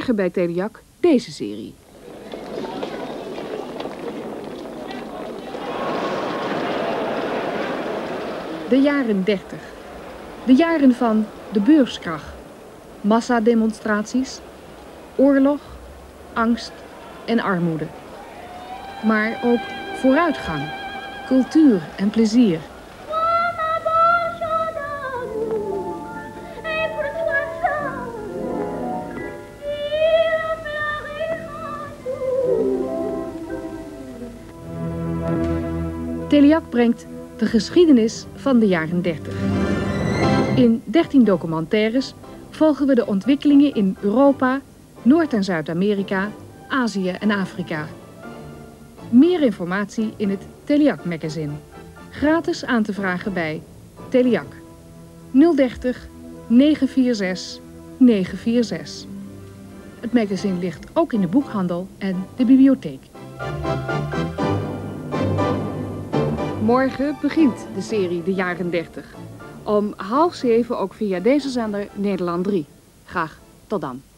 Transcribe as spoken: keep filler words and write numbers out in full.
Morgen bij Teliak deze serie. De jaren dertig. De jaren van de beurskracht, massademonstraties, oorlog, angst en armoede. Maar ook vooruitgang, cultuur en plezier. Teliak brengt de geschiedenis van de jaren dertig. In dertien documentaires volgen we de ontwikkelingen in Europa, Noord- en Zuid-Amerika, Azië en Afrika. Meer informatie in het Teliak magazine. Gratis aan te vragen bij Teliak nul dertig negen vier zes negen vier zes. Het magazine ligt ook in de boekhandel en de bibliotheek. Morgen begint de serie De Jaren dertig. Om half zeven ook via deze zender Nederland drie. Graag tot dan.